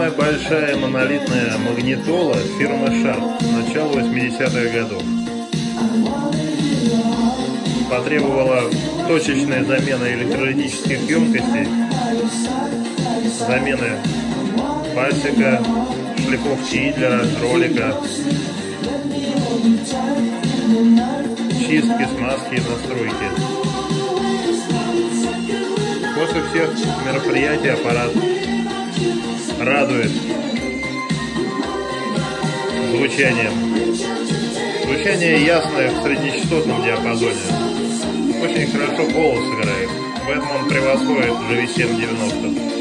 Самая большая монолитная магнитола фирмы Sharp начала 80-х годов. Потребовала точечной замены электролитических емкостей, замены пальчика, шлифовки Идлера, ролика, чистки, смазки и настройки. После всех мероприятий аппарат радует звучанием. Звучание ясное в среднечастотном диапазоне. Очень хорошо голос играет. В этом он превосходит GV7 90.